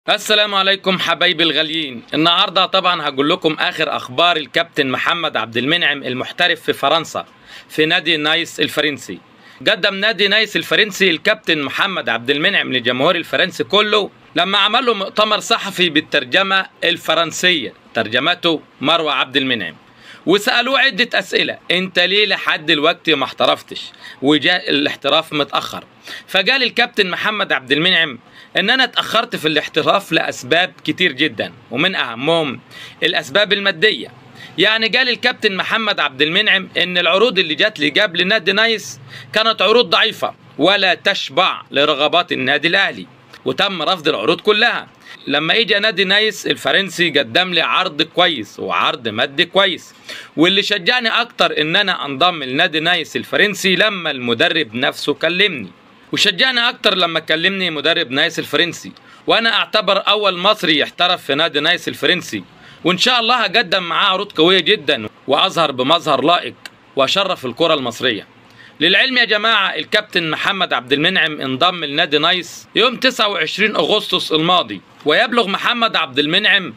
السلام عليكم حبايبي الغاليين. النهارده طبعا هقول لكم اخر اخبار الكابتن محمد عبد المنعم المحترف في فرنسا في نادي نايس الفرنسي. قدم نادي نايس الفرنسي الكابتن محمد عبد المنعم للجمهور الفرنسي كله لما عمل له مؤتمر صحفي بالترجمه الفرنسيه، ترجمته مروه عبد المنعم، وسالوه عده اسئله: انت ليه لحد دلوقتي ما احترفتش وجاء الاحتراف متاخر؟ فقال الكابتن محمد عبد المنعم ان انا اتاخرت في الاحتراف لاسباب كتير جدا، ومن اهمهم الاسباب الماديه. يعني قال الكابتن محمد عبد المنعم ان العروض اللي جات لي قبل نادي نايس كانت عروض ضعيفه ولا تشبع لرغبات النادي الاهلي، وتم رفض العروض كلها. لما اجى نادي نايس الفرنسي قدم لي عرض كويس وعرض مادي كويس، واللي شجعني اكتر ان انا انضم لنادي نايس الفرنسي لما المدرب نفسه كلمني، وشجعني اكتر لما كلمني مدرب نايس الفرنسي، وانا اعتبر اول مصري يحترف في نادي نايس الفرنسي، وان شاء الله هقدم معاه عروض قويه جدا واظهر بمظهر لائق واشرف الكره المصريه. للعلم يا جماعه الكابتن محمد عبد المنعم انضم لنادي نايس يوم 29 اغسطس الماضي، ويبلغ محمد عبد المنعم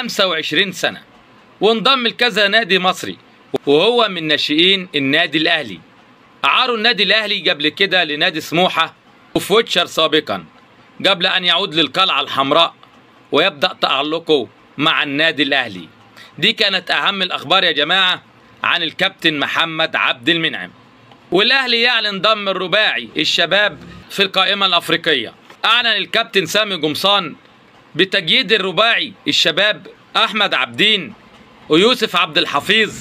25 سنه، وانضم لكذا نادي مصري، وهو من ناشئين النادي الاهلي. أعاروا النادي الأهلي قبل كده لنادي سموحة وفوتشر سابقا قبل أن يعود للقلعة الحمراء ويبدأ تألقه مع النادي الأهلي. دي كانت أهم الأخبار يا جماعة عن الكابتن محمد عبد المنعم. والأهلي يعلن ضم الرباعي الشباب في القائمة الأفريقية. أعلن الكابتن سامي قمصان بتجييد الرباعي الشباب أحمد عبدين ويوسف عبد الحفيظ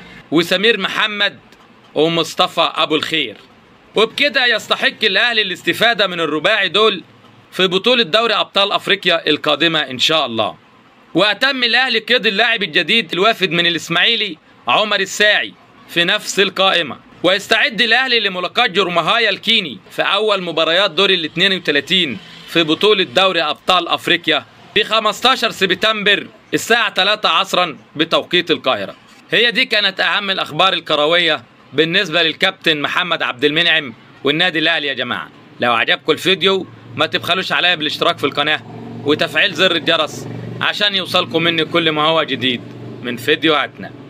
وسمير محمد ومصطفى أبو الخير، وبكده يستحق الأهلي الاستفادة من الرباعي دول في بطولة دوري أبطال أفريقيا القادمة إن شاء الله. وأتم الأهلي قيد اللاعب الجديد الوافد من الإسماعيلي عمر الساعي في نفس القائمة، ويستعد الأهلي لملاقاة جورمهايا الكيني في أول مباريات دور ال 32 في بطولة دوري أبطال أفريقيا في 15 سبتمبر الساعة 3 عصرا بتوقيت القاهرة. هي دي كانت أهم الأخبار الكروية بالنسبة للكابتن محمد عبد المنعم والنادي الأهلي يا جماعة. لو عجبكم الفيديو ما تبخلوش عليا بالاشتراك في القناة وتفعيل زر الجرس عشان يوصلكم مني كل ما هو جديد من فيديوهاتنا.